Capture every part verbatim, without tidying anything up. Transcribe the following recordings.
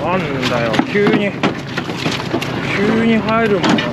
なんだよ、急に急に入るもんな。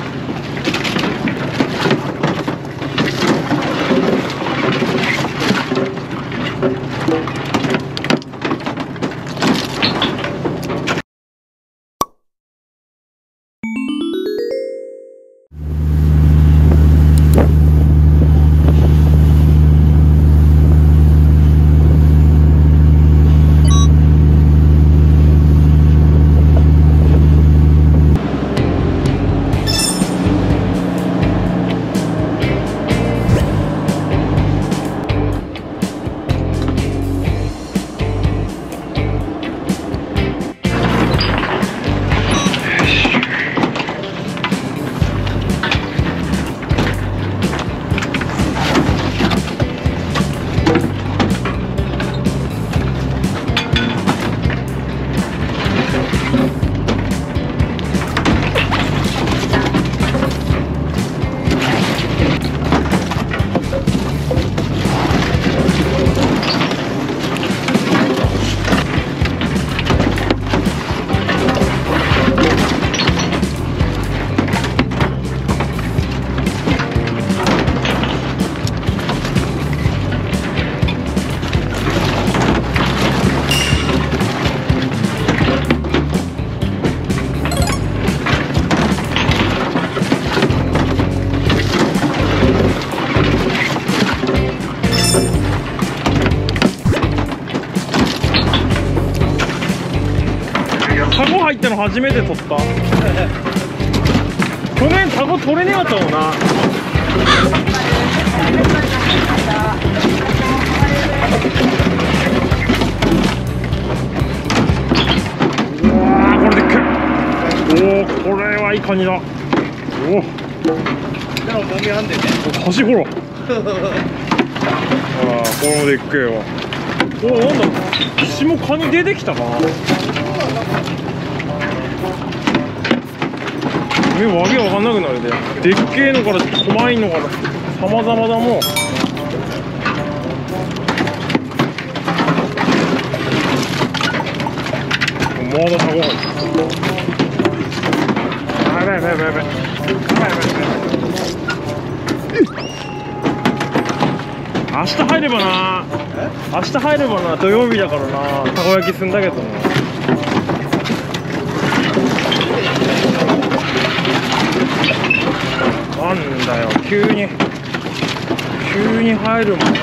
タコ入ったの初めて取った。去年タコ取れねえかったもんな。うわー、これでっけえ。おお、これはいい感じだ。おお、 でももみあんでね。 端ほら。ああ、これもでっけえわ。おお、なんだろう、岸もカニ出てきたかな。え、わけわかんなくなるで。でっけえのから細いのから様々だもん。まだタコ入ってる。やばいやばいやばいやばいやばいやばいやばい。明日入ればな、明日入ればな、土曜日だからな、たこ焼きすんだけどな。なんだよ、急に急に入るもんな。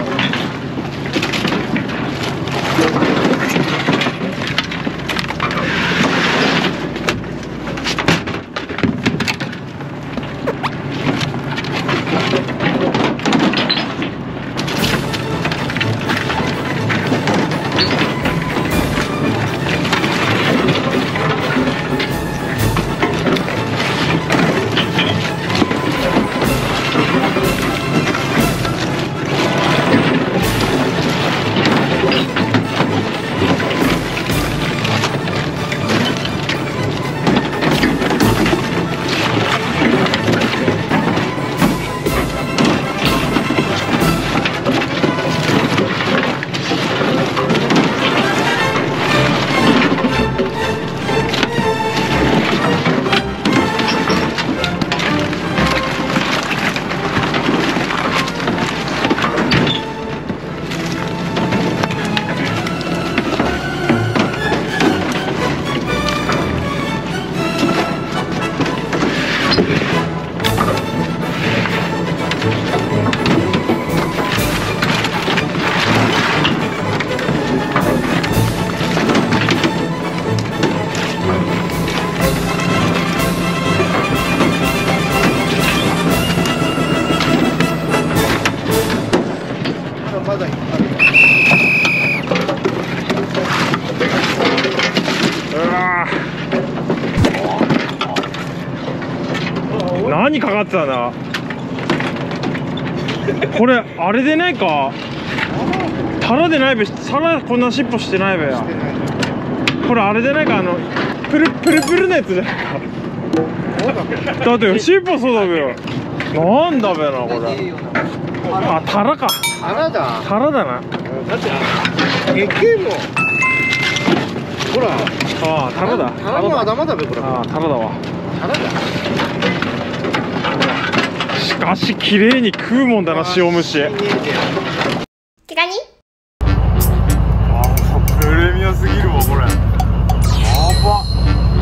まだいっぱい。 何かかってたんだこれ。あれでないか、タラでないべ。タラこんな尻尾してないべや。これあれでないか、あのプルプルプルのやつじゃないか。だって尻尾そうだべよ。なんだべなこれ。あ、タラか。 タラだ。 タラだな。 だってでっけえもん。ほら、 ああ、タラだ。 タラの頭だべ、これ。 ああ、タラだわ。 タラだ。 しかし綺麗に食うもんだな、塩蒸し。 毛ガニ？ ああ、プレミアすぎるわ、これ。やばっ。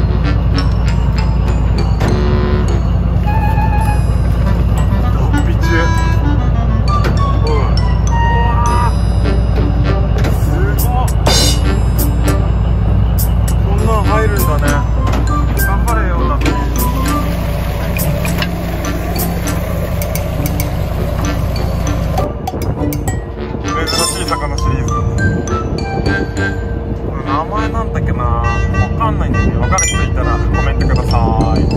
入るんだね。頑張れよ、だって。珍しい魚シリーズ。これ名前なんだっけな、わかんないんだけど、わかる人いたらコメントください。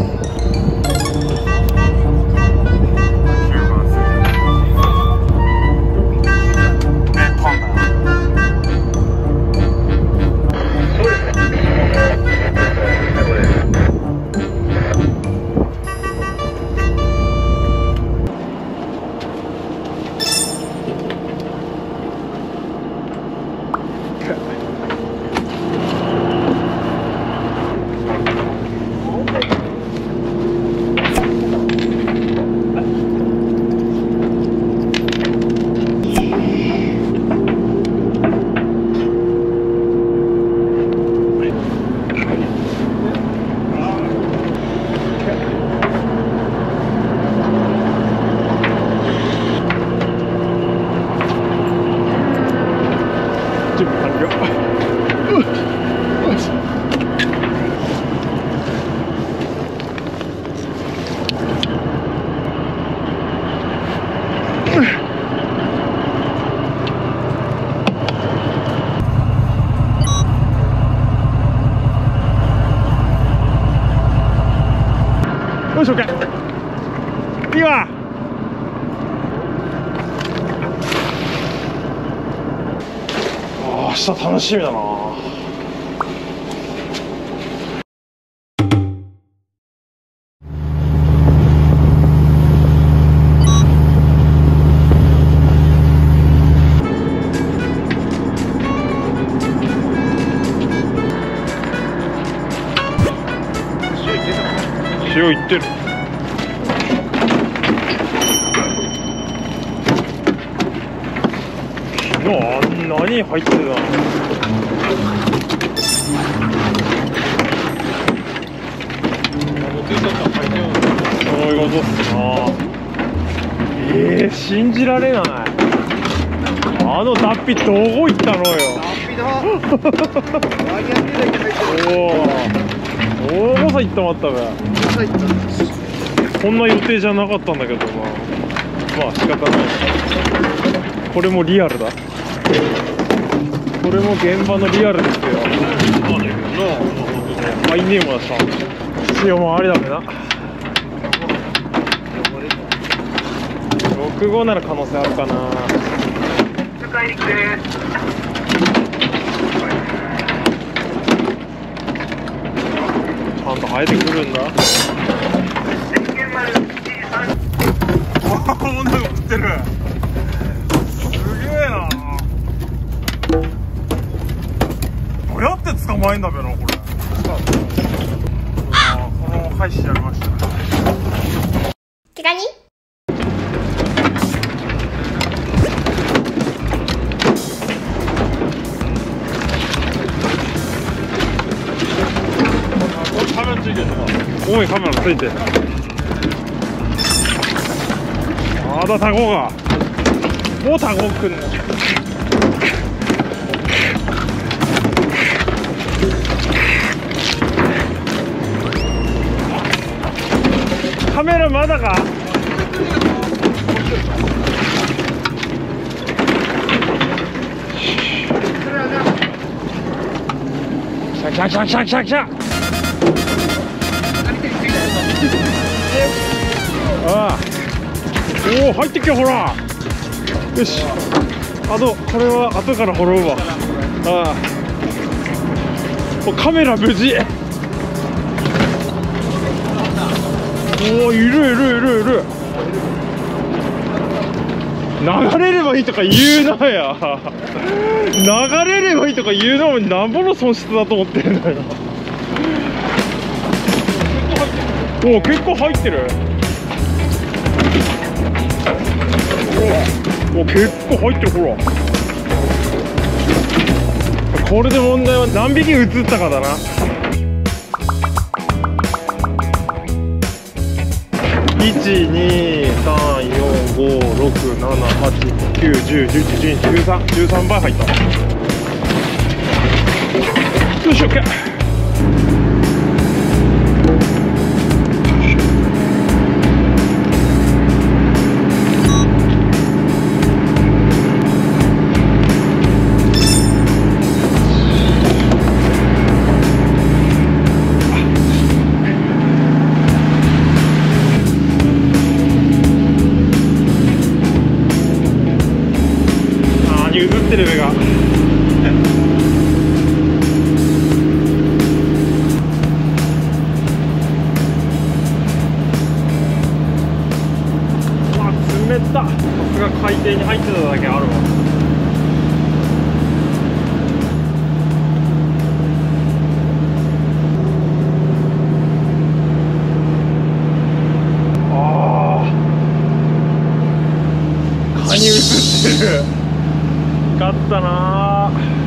よいしょ、 OK。 いいわ。ああ、明日楽しみだな。塩いってる。昨日あんなに入ってたの。そういうことっすな。えー、信じられない。あの脱皮どこ行ったのよ。おお、大さ行ったまったべ。こんな予定じゃなかったんだけどな。まあ仕方ない。これもリアルだ。これも現場のリアルですよ。ハイネームだした。塩もありだべな。ろくごうなら可能性あるかな。帰りくです。ちゃんと生えてくるんだ。あ、女が食ってる。すげえな。どうやって捕まえんだべな、これ。あ、このまま返してやりました。 毛ガニ？重いカメラついてる。まだタコがもうタコくんの。カメラまだか。来た来た来た来た来た来た。ああ、おお、入ってきよ、ほら。よし、あとこれは後から掘ろうわ。ああ、カメラ無事。おお、いるいるいるいる。流れればいいとか言うなや。流れればいいとか言うのもなんぼの損失だと思ってるんだよ。 おお、結構入ってる。おお、結構入ってる。ほら、これで問題は何匹映ったかだな。いち、に、さん、よん、ご、ろく、なな、はち、きゅう、じゅう、じゅういち、じゅうに、じゅうさん、じゅうさんばい入った。よし、オッケー。映ってる目がうわ、冷た。さすが海底に入ってただけあるわ。あー、カニ映ってる。勝ったなー。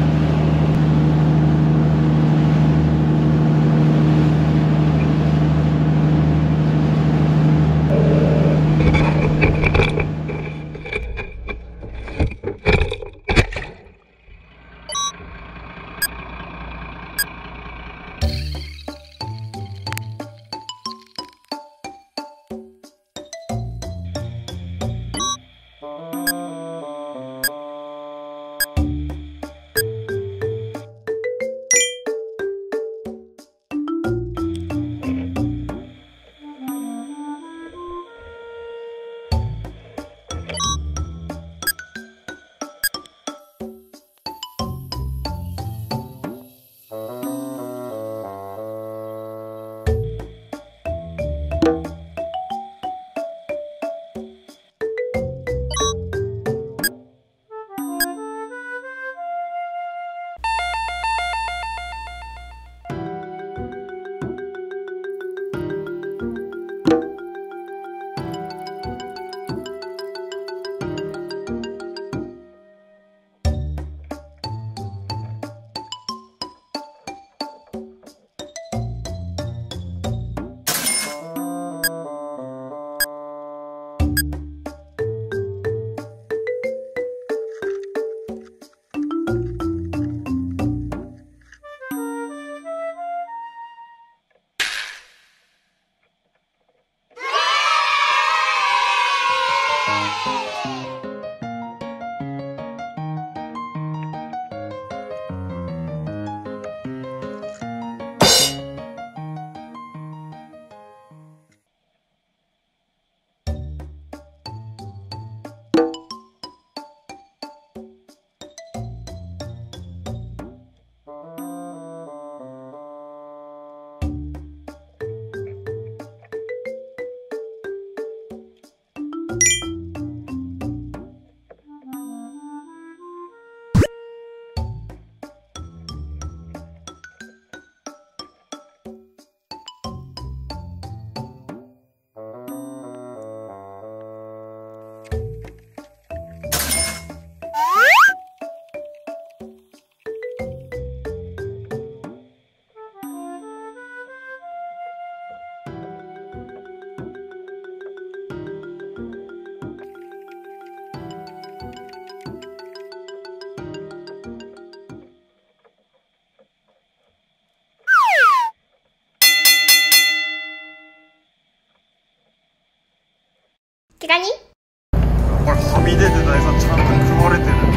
毛ガニ？ これはみ出てないさ、ちゃんと組まれてる。